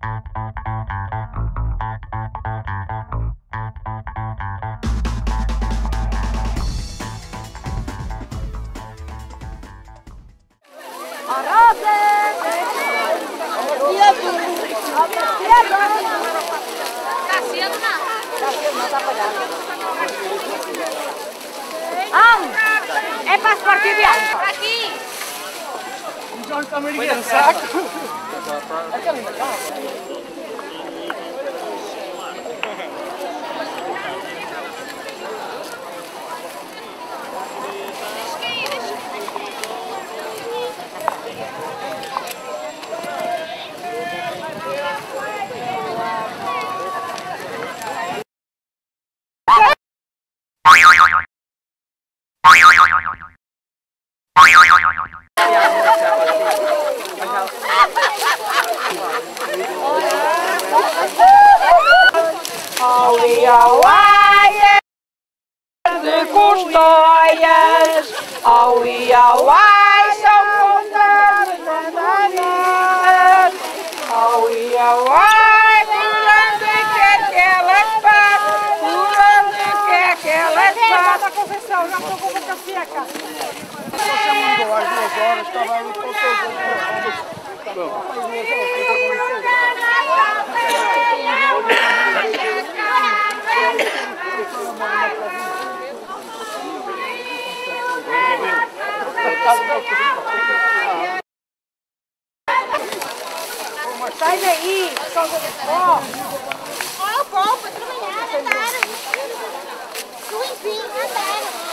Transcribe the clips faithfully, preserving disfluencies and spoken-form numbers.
É para as partidas. Para aqui. Já está meio de saco. De custóias, ao e ao ai, são contadas mandanas, ao e ao ai, por onde quer que elas passem, por onde quer que elas passem. A confessão, já estou com a boca seca. Você mandou às duas horas, estava ali com o seu Sai daí, ó. Olha o povo, para trabalhar, andaram. Limpinho, andaram.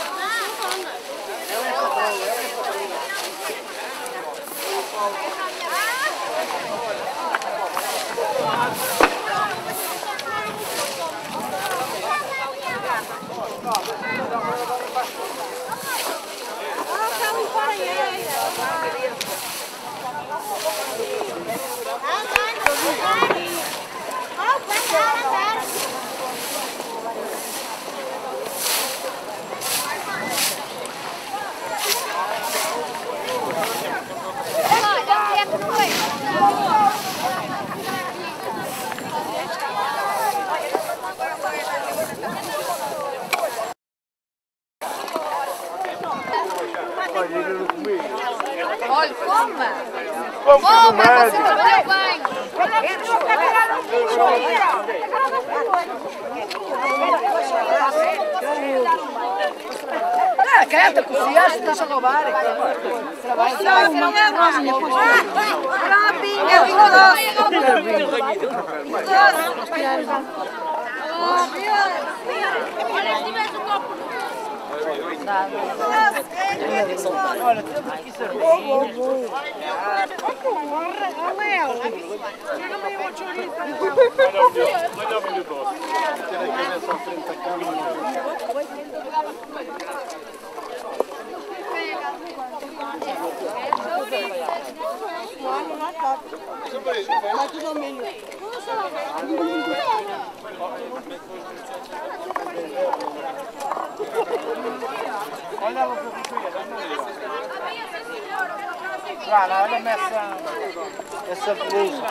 Olha, coma! Vamos para o médico! Trabalhou bem. Ah, careta, cozinhaste, estás a roubar. Trabalho, trabalho. É vinho doce. Olha, se tivesse um copo. Olha, temos aqui cervejinhas. Olha o milho doce. Ter a cabeça à frente da câmera. Vai tudo ao milho. Olha ela para o Joana, olha-me essa, essa blusa.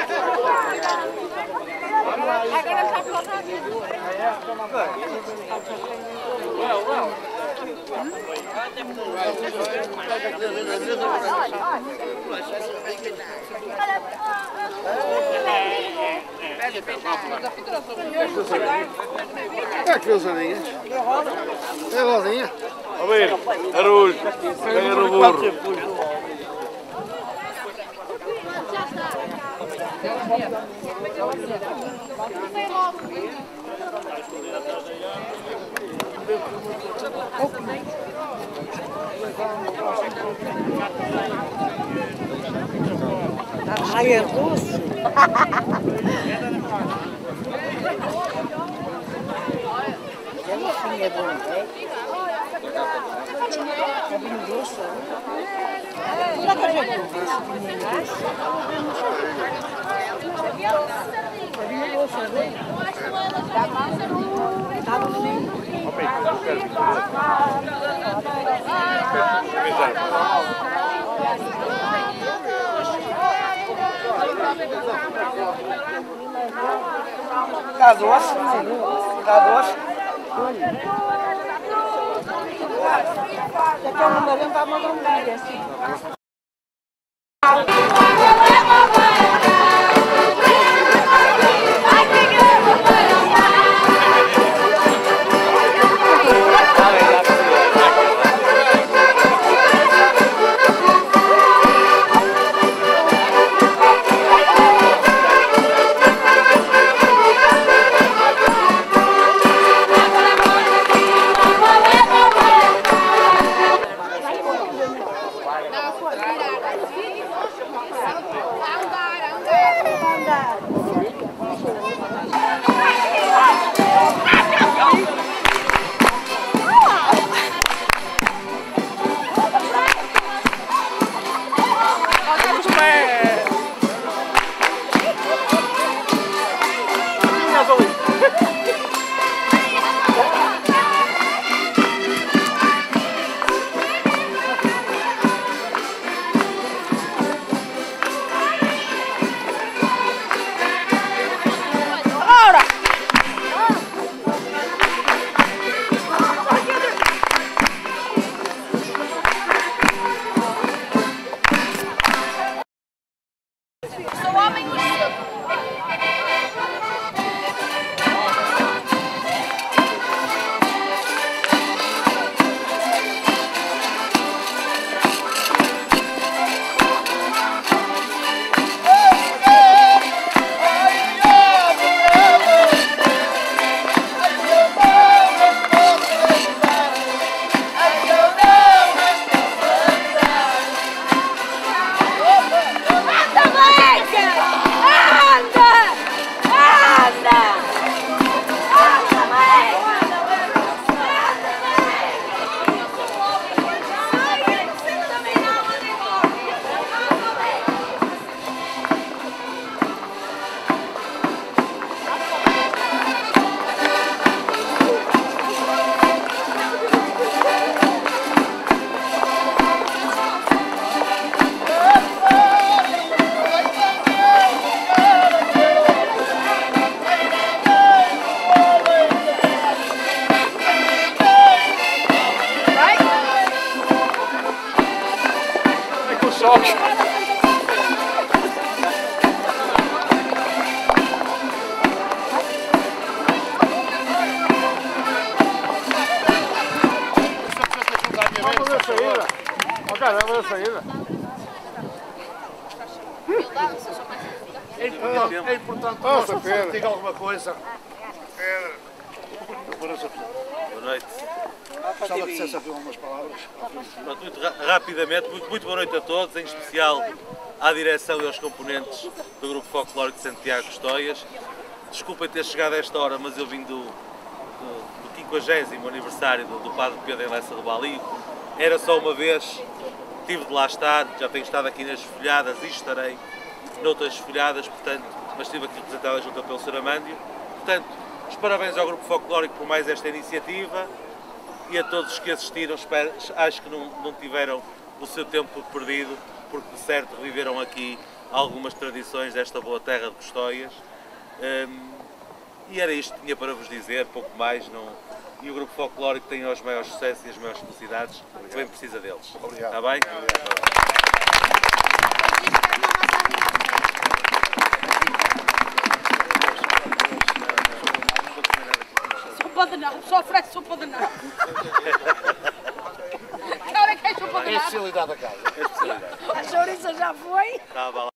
Agora já falta É cruzadinhas. É rosinha. A ver, arulho. Ganha no burro. Ai, é russo. É bom, é? É bem doce. Não dá para ver. Cá doce. Cá doce. Daqui a um momento está uma grande assim. Caramba, a saída. É importante, é importante Nossa, nós Pedro. diga alguma coisa. Boa noite. Gostava que dissesse aqui algumas palavras. Pronto, muito ra rapidamente, muito, muito boa noite a todos, em especial à direção e aos componentes do Grupo Folclórico de Santiago Custóias. Desculpem ter chegado a esta hora, mas eu vim do, do, do quinquagésimo aniversário do, do Padre Pedro em Lessa do Bali. Era só uma vez, tive de lá estar, já tenho estado aqui nas folhadas e estarei noutras folhadas, portanto, mas estive aqui representada junto pelo senhor Amândio. Portanto, os parabéns ao Grupo Folclórico por mais esta iniciativa e a todos os que assistiram. Espero, acho que não, não tiveram o seu tempo perdido, porque de certo reviveram aqui algumas tradições desta boa terra de Custóias. Hum, e era isto que tinha para vos dizer, pouco mais. Não... E o Grupo Folclórico tem os maiores sucessos e as maiores felicidades, que bem precisa deles. Obrigado. Está bem? Sopa de nabo, só oferece sopa de nabo. Cara, que é sopa de É a nabo? especialidade da casa. É especialidade. A chouriça já foi. Tá, vá lá.